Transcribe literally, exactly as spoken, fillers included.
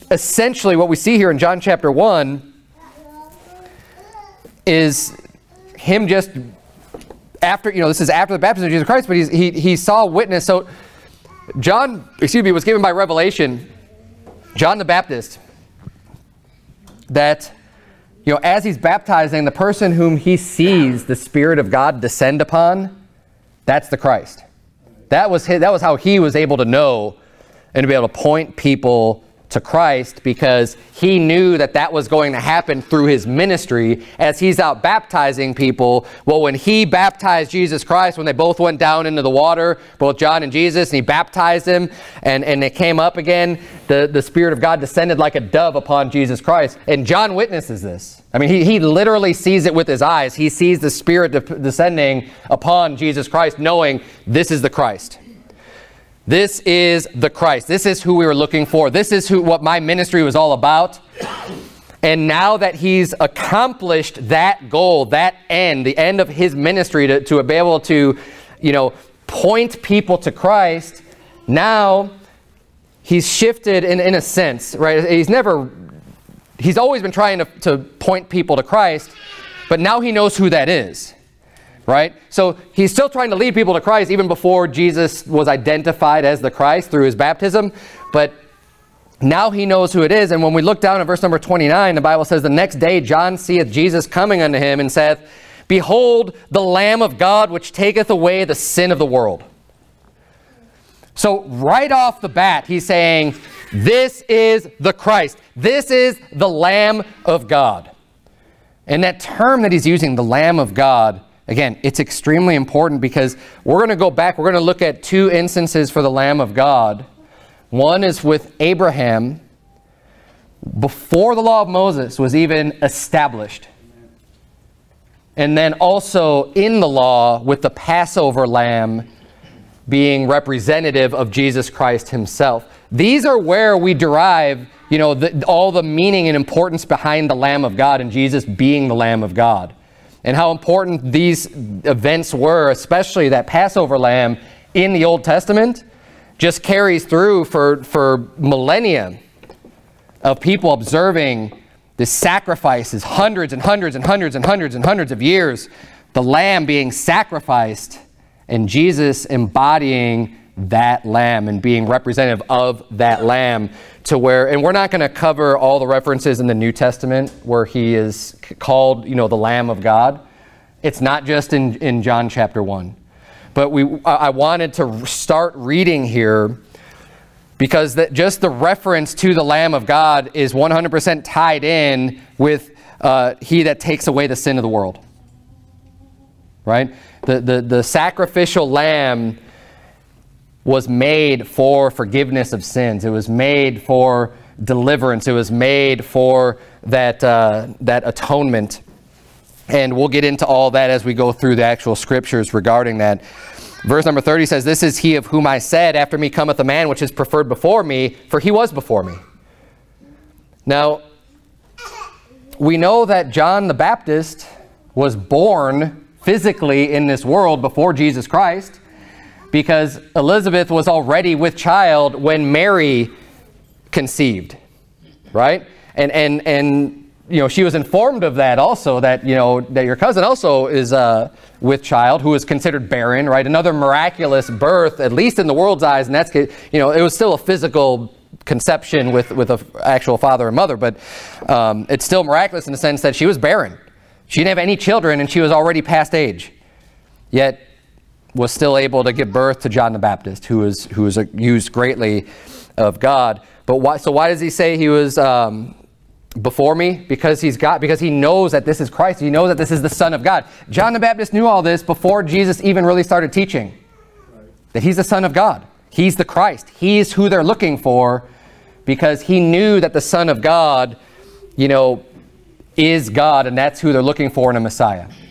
essentially what we see here in John chapter one is him just after, you know, this is after the baptism of Jesus Christ, but he's, he, he saw witness. So John, excuse me, was given by revelation, John the Baptist, that, you know, as he's baptizing, the person whom he sees the Spirit of God descend upon, that's the Christ. That was his, that was how he was able to know and to be able to point people to Christ, because he knew that that was going to happen through his ministry as he's out baptizing people. Well, when he baptized Jesus Christ, when they both went down into the water, both John and Jesus, and he baptized him, and, and they came up again, the, the Spirit of God descended like a dove upon Jesus Christ. And John witnesses this. I mean, he, he literally sees it with his eyes. He sees the Spirit de descending upon Jesus Christ, knowing this is the Christ. This is the Christ. This is who we were looking for. This is who what my ministry was all about. And now that he's accomplished that goal, that end, the end of his ministry to, to be able to, you know, point people to Christ, now he's shifted in, in a sense, right? He's never, he's always been trying to, to point people to Christ, but now he knows who that is. Right? So he's still trying to lead people to Christ even before Jesus was identified as the Christ through his baptism. But now he knows who it is. And when we look down at verse number twenty-nine, the Bible says, the next day John seeth Jesus coming unto him and saith, behold, the Lamb of God, which taketh away the sin of the world. So right off the bat, he's saying, this is the Christ. This is the Lamb of God. And that term that he's using, the Lamb of God, again, it's extremely important because we're going to go back. We're going to look at two instances for the Lamb of God. One is with Abraham before the law of Moses was even established. And then also in the law with the Passover lamb being representative of Jesus Christ himself. These are where we derive, you know, the, all the meaning and importance behind the Lamb of God and Jesus being the Lamb of God. And how important these events were, especially that Passover lamb in the Old Testament, just carries through for, for millennia of people observing the sacrifices, hundreds and hundreds and hundreds and hundreds and hundreds of years, the lamb being sacrificed and Jesus embodying that lamb and being representative of that lamb, to where, and we're not going to cover all the references in the New Testament where he is called, you know, the Lamb of God. It's not just in, in John chapter one. But we, I wanted to start reading here because that just the reference to the Lamb of God is one hundred percent tied in with uh, he that takes away the sin of the world. Right? The, the, the sacrificial lamb was made for forgiveness of sins. It was made for deliverance. It was made for that, uh, that atonement. And we'll get into all that as we go through the actual scriptures regarding that. Verse number thirty says, this is he of whom I said, after me cometh a man which is preferred before me, for he was before me. Now, we know that John the Baptist was born physically in this world before Jesus Christ, because Elizabeth was already with child when Mary conceived, right? And, and, and you know, she was informed of that also, that, you know, that your cousin also is uh, with child who is considered barren, right? Another miraculous birth, at least in the world's eyes, and that's, you know, it was still a physical conception with, with an actual father and mother, but um, it's still miraculous in the sense that she was barren. She didn't have any children and she was already past age, yet was still able to give birth to John the Baptist, who was, who was used greatly of God. But why, so why does he say he was um, before me? Because he's got, because he knows that this is Christ. He knows that this is the Son of God. John the Baptist knew all this before Jesus even really started teaching, that he's the Son of God. He's the Christ. He's who they're looking for, because he knew that the Son of God, you know, is God, and that's who they're looking for in a Messiah.